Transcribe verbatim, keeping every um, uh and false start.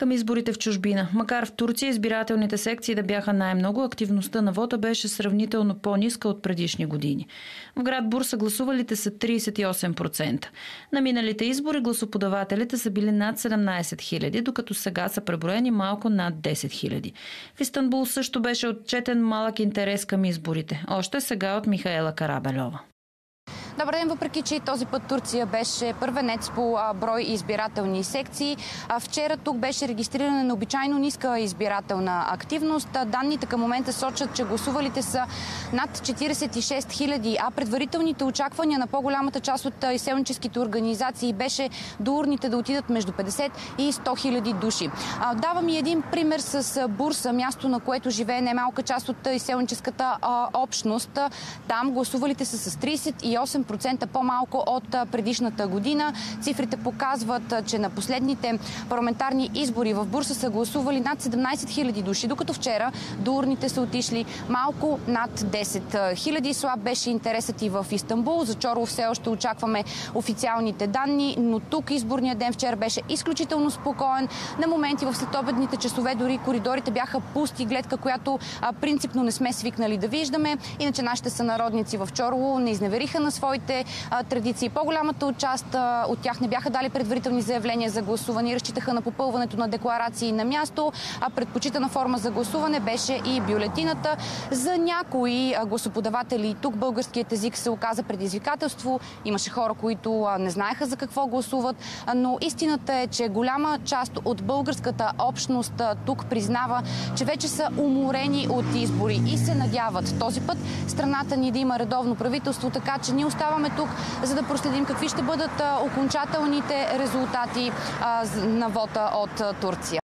към изборите в чужбина. Макар в Турция избирателните секции да бяха най-много, активността на вота беше сравнително по-ниска от предишни години. В град Бурса гласувалите са тридесет и осем процента. На миналите избори гласоподавателите са били над седемнадесет хиляди, докато сега са преброени малко над десет хиляди. В Истанбул също беше отчетен малък интерес към изборите. Още сега от Михаела Карабельова. Добър ден, въпреки че този път Турция беше първенец по брой избирателни секции. Вчера тук беше регистрирана необичайно ниска избирателна активност. Данните към момента сочат, че гласувалите са над четиридесет и шест хиляди, а предварителните очаквания на по-голямата част от изселническите организации беше до урните да отидат между петдесет и сто хиляди души. Давам и един пример с Бурса, място, на което живее немалка част от изселническата общност. Там гласувалите са с тридесет и осем процента по-малко от предишната година. Цифрите показват, че на последните парламентарни избори в Бурса са гласували над седемнадесет хиляди души, докато вчера до урните са отишли малко над десет хиляди. Слаб беше интересът и в Истанбул. За Чорло все още очакваме официалните данни, но тук изборният ден вчера беше изключително спокоен. На моменти в следобедните часове дори коридорите бяха пусти, гледка, която принципно не сме свикнали да виждаме. Иначе нашите сънародници в Чорло не изневериха на своите традиции. По-голямата част от тях не бяха дали предварителни заявления за гласуване и разчитаха на попълването на декларации на място, а предпочитана форма за гласуване беше и бюлетината. За някои гласоподаватели тук българският език се оказа предизвикателство. Имаше хора, които не знаеха за какво гласуват, но истината е, че голяма част от българската общност тук признава, че вече са уморени от избори и се надяват този път страната ни да има редовно правителство, така че ние оставаме тук, за да проследим какви ще бъдат окончателните резултати на вота от Турция.